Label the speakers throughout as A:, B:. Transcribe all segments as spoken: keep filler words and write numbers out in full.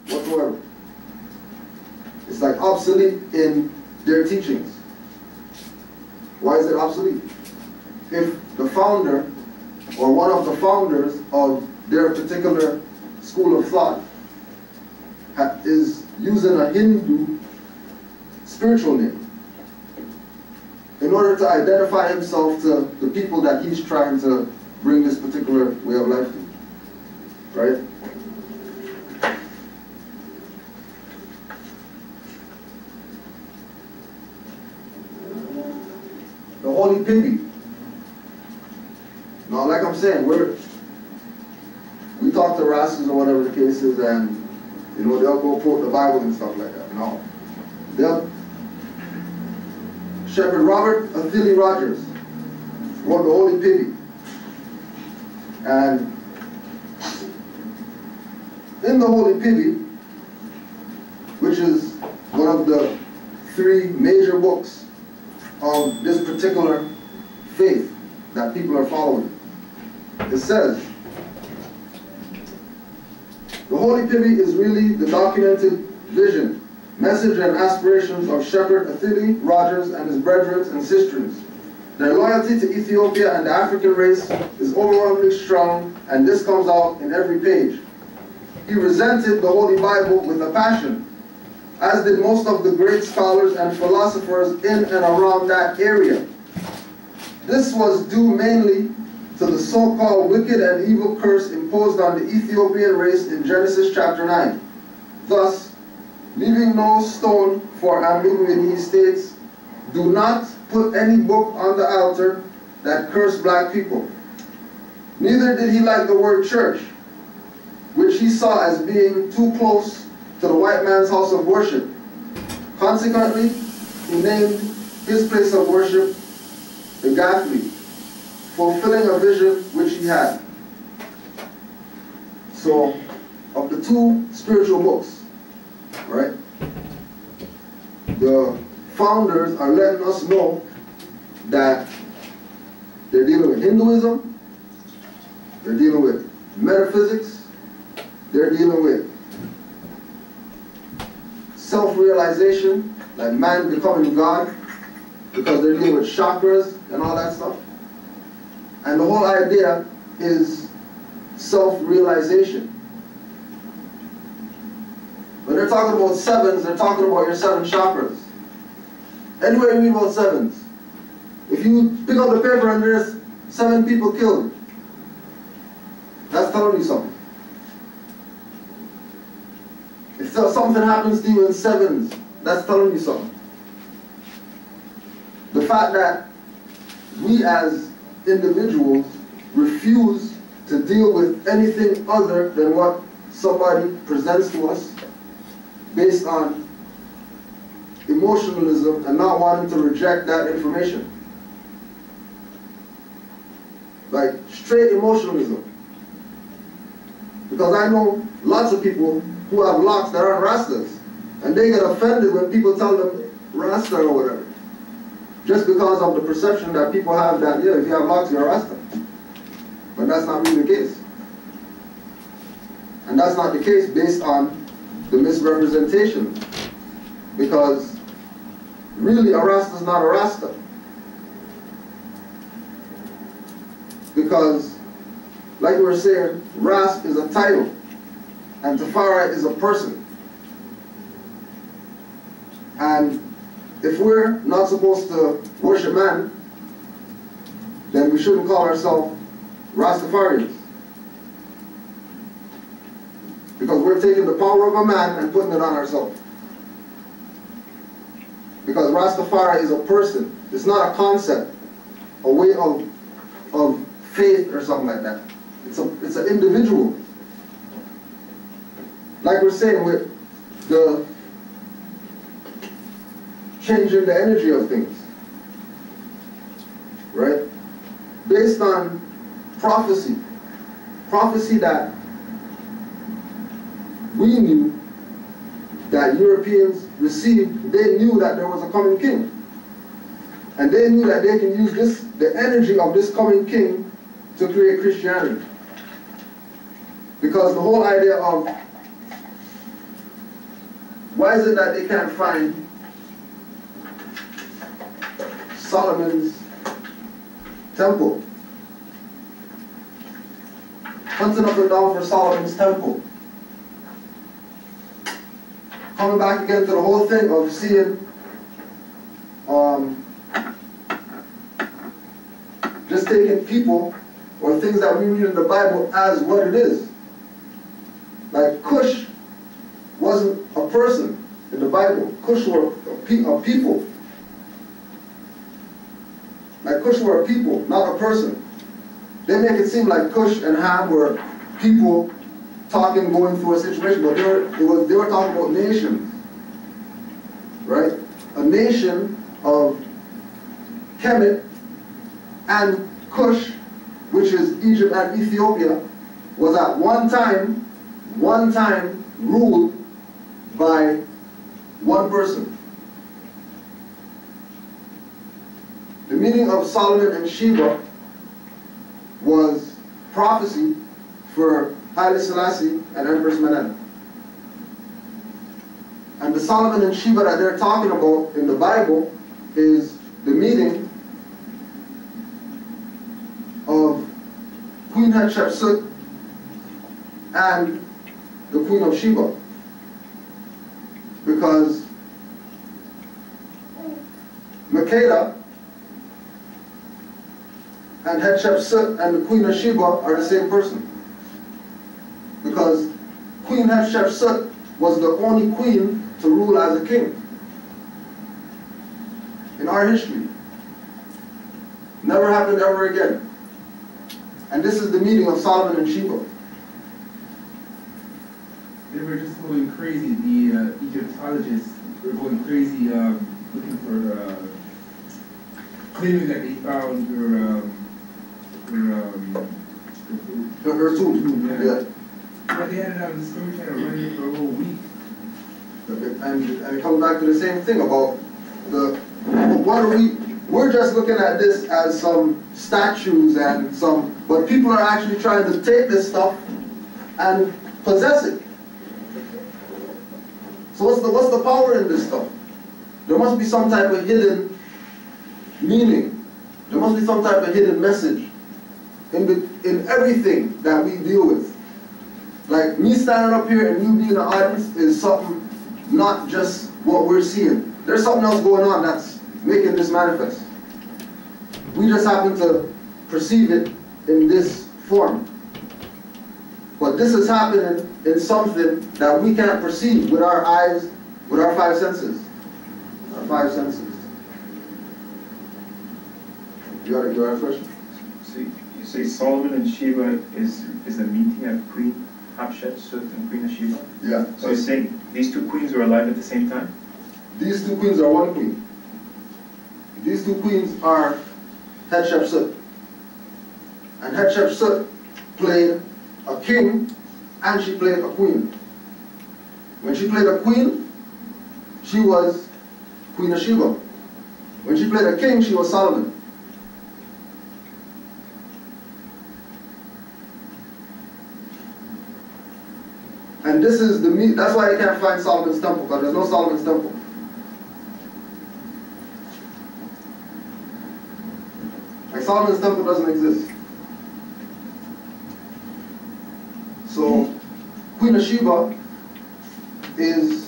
A: whatsoever. It's like obsolete in their teachings. Why is it obsolete? If the founder or one of the founders of their particular school of thought is using a Hindu spiritual name in order to identify himself to the people that he's trying to bring this particular way of life to, right? The Holy Piggy. Now, like I'm saying, we're we talk to Rastas or whatever the case is, and you know they'll go quote the Bible and stuff like that. No, they'll. Shepherd Robert Athili Rogers wrote the Holy Piggy, and in the Holy Piggy, which is one of the three major books of this particular faith that people are following, it says, the Holy Piggy is really the documented vision, message, and aspirations of Shepherd Athili Rogers and his brethren and sisters. Their loyalty to Ethiopia and the African race is overwhelmingly strong, and this comes out in every page. He resented the Holy Bible with a passion, as did most of the great scholars and philosophers in and around that area. This was due mainly to the so-called wicked and evil curse imposed on the Ethiopian race in Genesis chapter nine. Thus, leaving no stone for ambiguity, he states, do not put any book on the altar that cursed black people. Neither did he like the word church, which he saw as being too close to the white man's house of worship. Consequently, he named his place of worship the Gathli, fulfilling a vision which he had. So, of the two spiritual books, right, the founders are letting us know that they're dealing with Hinduism, they're dealing with metaphysics, they're dealing with self-realization, like man becoming God, because they're dealing with chakras and all that stuff. And the whole idea is self-realization. When they're talking about sevens, they're talking about your seven chakras. Anywhere you read about sevens, if you pick up the paper and there's seven people killed, that's telling you something. If something happens to you in sevens, that's telling you something. The fact that we as individuals refuse to deal with anything other than what somebody presents to us based on emotionalism and not wanting to reject that information. Like straight emotionalism. Because I know lots of people who have locks that aren't Rastas, and they get offended when people tell them Rasta or whatever. Just because of the perception that people have that, yeah, if you have locks, you're a Rasta. But that's not really the case. And that's not the case based on the misrepresentation. Because really a Rasta is not a Rasta. Because, like we were saying, Ras is a title, and Tafari is a person. And if we're not supposed to worship man, then we shouldn't call ourselves Rastafarians. Because we're taking the power of a man and putting it on ourselves. Because Rastafari is a person. It's not a concept, a way of, of faith or something like that. It's a, it's an individual. Like we're saying with the changing the energy of things, right? Based on prophecy. Prophecy that we knew that Europeans received. They knew that there was a coming king. And they knew that they can use this, the energy of this coming king, to create Christianity. Because the whole idea of why is it that they can't find Solomon's temple? Hunting up and down for Solomon's temple. Coming back again to the whole thing of seeing um, just taking people or things that we read in the Bible as what it is. Like Cush wasn't a person in the Bible. Cush were a, pe a people. Like Cush were a people, not a person. They make it seem like Cush and Ham were people talking, going through a situation, but they were, it was, they were talking about nations, right? A nation of Kemet and Cush, which is Egypt and Ethiopia, was at one time, one time ruled by one person. The meaning of Solomon and Sheba was prophecy for Haile Selassie and Empress Menen. And the Solomon and Sheba that they're talking about in the Bible is the meeting of Queen Hatshepsut and the Queen of Sheba. Because Makeda and Hatshepsut and the Queen of Sheba are the same person. Because Queen Hatshepsut was the only queen to rule as a king in our history. Never happened ever again. And this is the meeting of Solomon and Sheba.
B: They were just going crazy. The uh, Egyptologists were going crazy um, looking for, uh, claiming that they found her, um, her, um,
A: Her, her tomb.
B: tomb, yeah.
A: Yeah.
B: But they had it on Discovery Channel running for a whole week.
A: And, and it comes back to the same thing about the, what are we, we're just looking at this as some statues and some, but people are actually trying to take this stuff and possess it. So what's the, what's the power in this stuff? There must be some type of hidden meaning. There must be some type of hidden message in, the, in everything that we deal with. Like me standing up here and you being in the audience is something, not just what we're seeing. There's something else going on that's making this manifest. We just happen to perceive it in this form. But this is happening in something that we can't perceive with our eyes, with our five senses. Our five senses. You got a, you got a question?
C: So you say Solomon and Sheba is is a meeting of Queen Hatshepsut and Queen of Sheba?
A: Yeah.
C: So you're saying these two queens were alive at the same time?
A: These two queens are one queen. These two queens are Hatshepsut. And Hatshepsut played a king and she played a queen. When she played a queen, she was Queen of Sheba. When she played a king, she was Solomon. And this is the meat, that's why they can't find Solomon's temple, because there's no Solomon's temple. Like Solomon's temple doesn't exist. So Queen of Sheba is,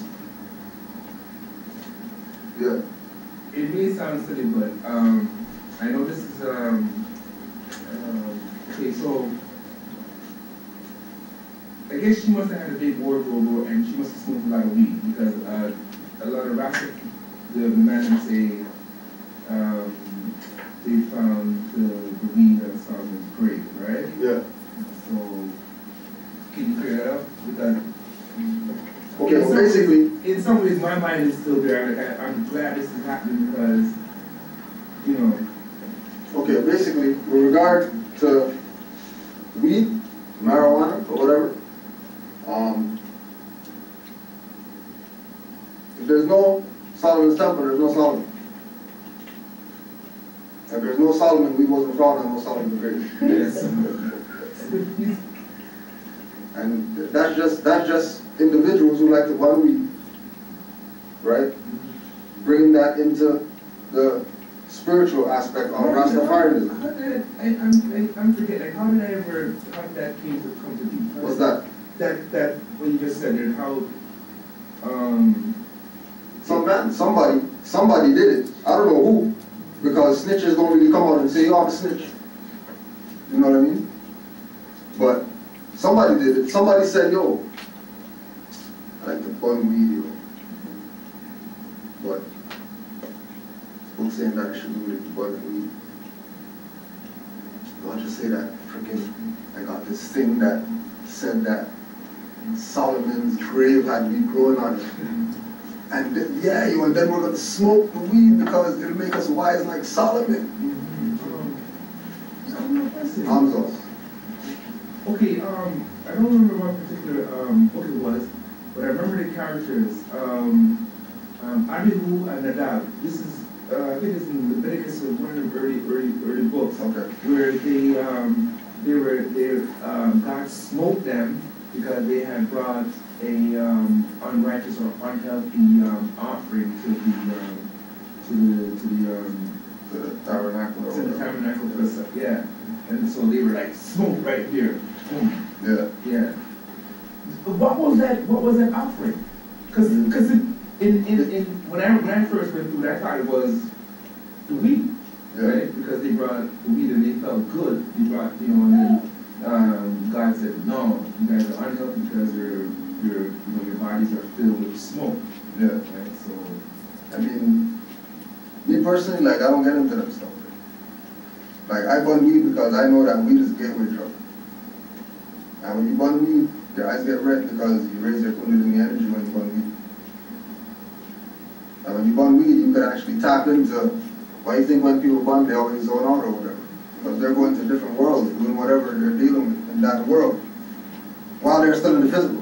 A: yeah.
B: It may sound silly, but um, I know this is, um, uh, okay, so I guess she must have had a big wardrobe and she must have smoked a lot of weed because uh, a lot of rappers, the, the man say um, they found the, the weed at Solomon's grave, right?
A: Yeah.
B: So, can you clear that up with that?
A: Okay, well basically,
B: In some ways, my mind is still there. Like, I, I'm glad this is happening because, you know.
A: okay, basically, with regard to weed, marijuana, or whatever, um, if there's no Solomon's temple, there's no Solomon. If there's no Solomon, we wasn't found on no Solomon's grave.
B: Yes.
A: And that's just that's just individuals who like to bun weed right? Bringing that into the spiritual aspect of Rastafarianism.
B: How did I, I'm, I, I'm forgetting, how did I ever, how did that came to come to be? How
A: What's
B: did-
A: that?
B: That, that, what you just said there, how, um,
A: Some man, somebody, somebody did it. I don't know who, because snitches don't really come out and say, "Oh, I'm a snitch." You know what I mean? But somebody did it. Somebody said, "Yo, I like to bun weed, yo." But book saying that I should do it, bun weed. Don't just say that. Freaking, I got this thing that said that Solomon's grave had been growing on it. And th- yeah, you and then we're gonna smoke the weed because it'll make us wise like Solomon. Hamza.
B: okay, um, I don't remember what particular, um, book it was, but I remember the characters, um, um, Abihu and Nadab. This is, uh, I think it's in Leviticus, it was one of the early, early, early books,
A: Okay.
B: where they, um, they were, they, um, God smote them because they had brought a, um, unrighteous or unhealthy, um, offering to the, um, to the, to the, um,
A: To the tabernacle or
B: to the
A: whatever.
B: tabernacle for the, yeah. And so they were like, smoke right here, boom.
A: Yeah.
B: Yeah. What was that? What was that offering? Because because in, in in when I when I first went through it, I thought it was the weed,
A: Yeah.
B: right? Because they brought the weed and they felt good. They brought, you know, and then um, God said, no, you guys are unhealthy because your your you know your bodies are filled with smoke.
A: Yeah.
B: Right. So
A: I mean, me personally, like, I don't get into that stuff. Like, I bun weed because I know that weed is a gateway drug. And when you bun weed, your eyes get red because you raise your kundalini energy when you bun weed. And when you bun weed, you can actually tap into why you think when people bun, they always zone out or whatever. Because they're going to different worlds, doing whatever they're dealing with in that world, while they're still in the physical.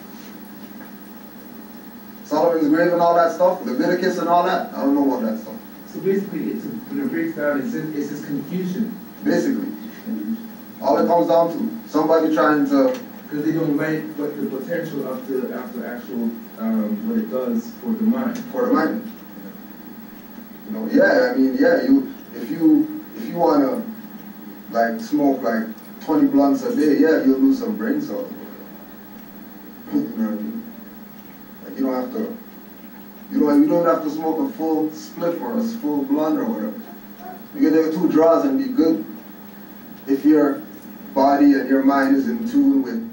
A: Solomon's grave and all that stuff, Leviticus and all that, I don't know about that stuff.
B: so basically, it's a, when it breaks down, it's it's this confusion.
A: Basically, all it comes down to, somebody trying to,
B: Because they don't like what the potential of the of the actual um, what it does for the mind.
A: for the mind. You know, yeah, I mean, yeah, you, if you, if you wanna, like, smoke like twenty blunts a day, yeah, you'll lose some brain cells. You know what I mean? Like, you don't have to, you don't, you don't have to smoke a full spliff or a full blunt or whatever. You can take two draws and be good. If your body and your mind is in tune with